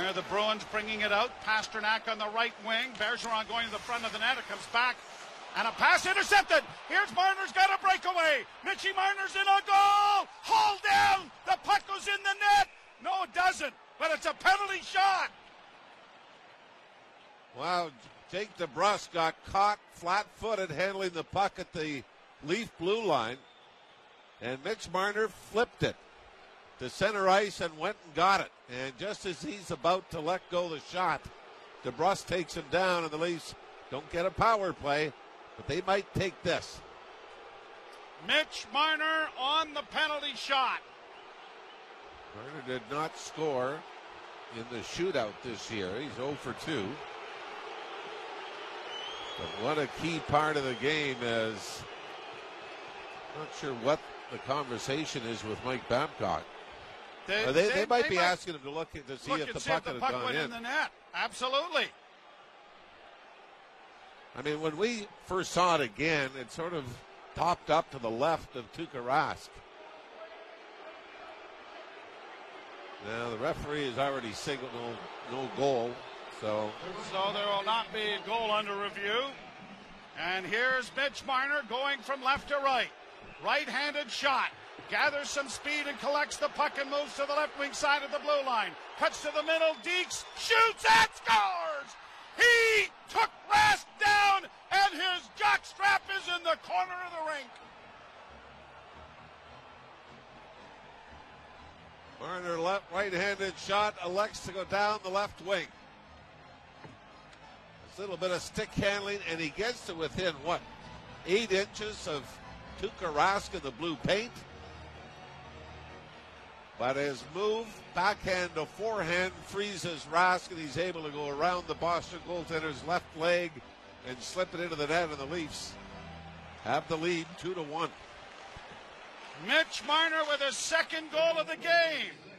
There the Bruins bringing it out. Pasternak on the right wing. Bergeron going to the front of the net. It comes back. And a pass intercepted. Here's Marner's got a breakaway. Mitchy Marner's in a goal. Hauled down. The puck goes in the net. No, it doesn't. But it's a penalty shot. Wow, Jake DeBrusk got caught flat-footed handling the puck at the Leaf blue line. And Mitch Marner flipped it to center ice and went and got it. And just as he's about to let go the shot, DeBrusk takes him down, and the Leafs don't get a power play, but they might take this. Mitch Marner on the penalty shot. Marner did not score in the shootout this year. He's 0 for 2. But what a key part of the game is, not sure what the conversation is with Mike Babcock. They might be asking him to look to see if the puck had gone in the net. Absolutely. I mean, when we first saw it again, it sort of popped up to the left of Tuukka Rask. Now the referee has already signaled no goal, so there will not be a goal under review. And here's Mitch Marner going from left to right. Right-handed shot. Gathers some speed and collects the puck and moves to the left wing side of the blue line. Cuts to the middle. Deeks shoots and scores! He took Rask down, and his jockstrap is in the corner of the rink. Marner right-handed shot elects to go down the left wing. A little bit of stick handling, and he gets to within, 8 inches of Tuukka Rask in the blue paint. But his move, backhand to forehand, freezes Rask, and he's able to go around the Boston goaltender's left leg and slip it into the net, and the Leafs have the lead 2-1. Mitch Marner with his second goal of the game.